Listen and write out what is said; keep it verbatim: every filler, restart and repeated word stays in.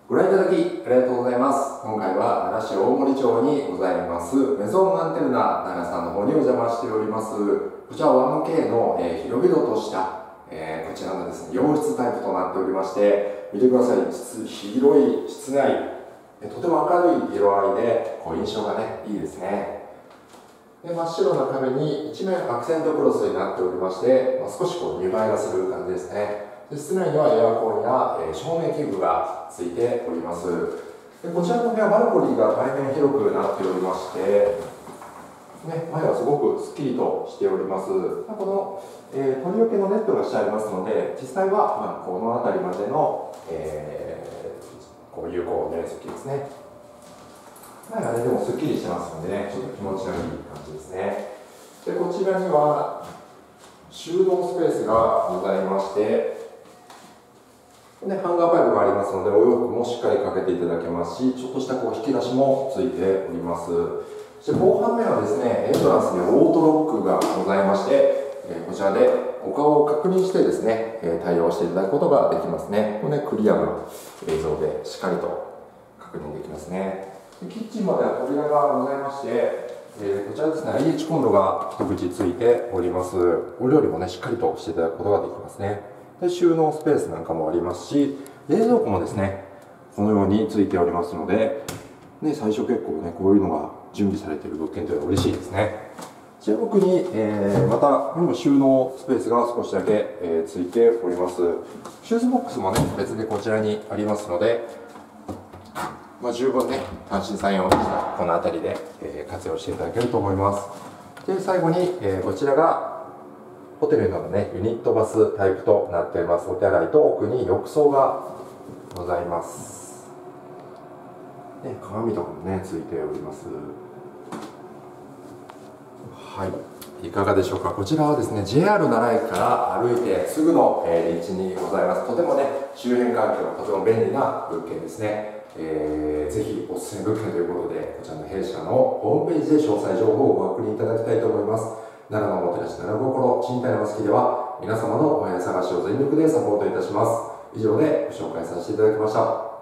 ご覧いただきありがとうございます。今回は奈良市大森町にございますメゾンアンテルナ奈良さんの方にお邪魔しております。こちら ワンケー の、えー、広々とした、えー、こちらのですね洋室タイプとなっておりまして、見てください。広い室内、とても明るい色合いでこう印象がねいいですね。で真っ白な壁に一面アクセントクロスになっておりまして、まあ、少しこう見栄えがする感じですね。で室内にはエアコンや、えー、照明器具がついております。でこちらの部屋、バルコニーが大変広くなっておりまして、ね、前はすごくすっきりとしております。この、えー、鳥よけのネットがしてありますので、実際は、まあ、この辺りまでの、えー、こう有効面積ですね。前はね、でもすっきりしてますのでね、ちょっと気持ちのいい感じですね。でこちらには収納スペースがございまして、でハンガーパイプがありますので、お洋服もしっかりかけていただけますし、ちょっとしたこう引き出しもついております。そして後半目はですね、エントランスにオートロックがございまして、えこちらでお顔を確認してですね、え対応していただくことができますね。これね、クリアな映像でしっかりと確認できますね。でキッチンまでは扉がございまして、えこちらですね、アイエイチ コンロが一口ついております。お料理もね、しっかりとしていただくことができますね。で収納スペースなんかもありますし、冷蔵庫もですねこのようについておりますので、ね、最初結構ねこういうのが準備されている物件というのは嬉しいですね。中奥に、えー、またこれも収納スペースが少しだけ、えー、ついております。シューズボックスもね別でこちらにありますので、まあ、十分ね単身採用したこの辺りで、えー、活用していただけると思います。で最後に、えー、こちらがホテルなどね、ユニットバスタイプとなっています。お手洗いと奥に浴槽がございます。ね、鏡とかもね、ついております。はい。いかがでしょうか。こちらはですね、ジェイアール 奈良駅から歩いてすぐの、えー、立地にございます。とてもね、周辺環境がとても便利な物件ですね。えー、ぜひおすすめ物件ということで、こちらの弊社のホームページで詳細情報をご確認いただきたいと思います。奈良のおもてなし奈良心賃貸の好きでは皆様のお部屋探しを全力でサポートいたします。以上でご紹介させていただきました。